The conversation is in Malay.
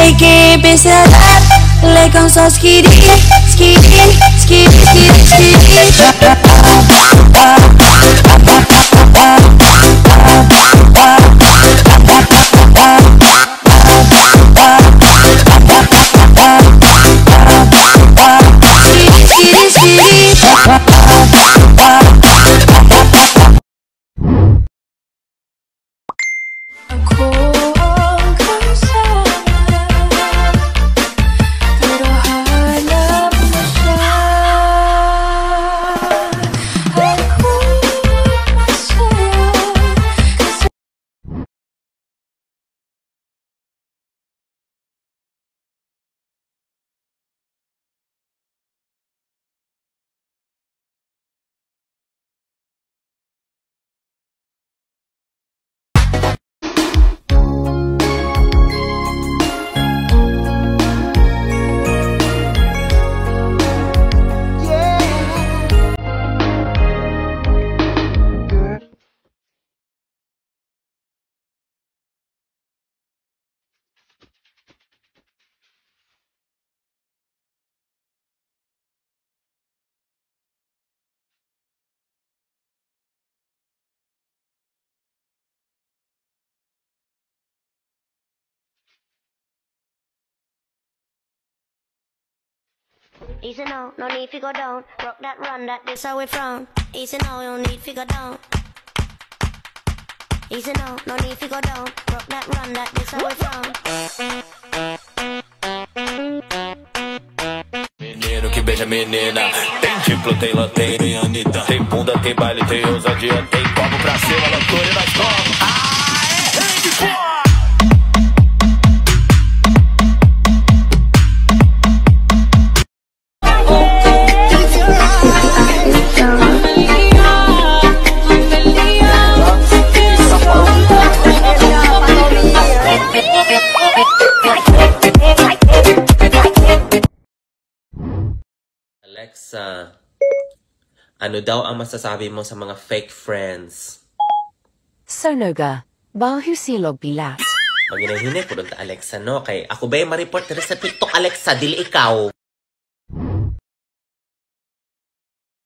Hay que empezar le con so skiri, skiri, skiri, skiri, skiri. Easy now, no need to go down. Rock that run, that this how we frown. Easy now, no need to go down. Easy now, no need to go down. Rock that run, that this how we frown. Menino que beija menina. Tem diplo, tem lanterna, tem Anitta. Tem bunda, tem baile, tem ousadia. Tem copo pra cima, loucura e nós vamos. Alexa, ano daw ang masasabi mo sa mga fake friends? Sonoga, bahu silog bilat. Pag hinahinay po doon ta Alexa, no? Kay ako ba'y ma-report na sa TikTok, Alexa, dili ikaw.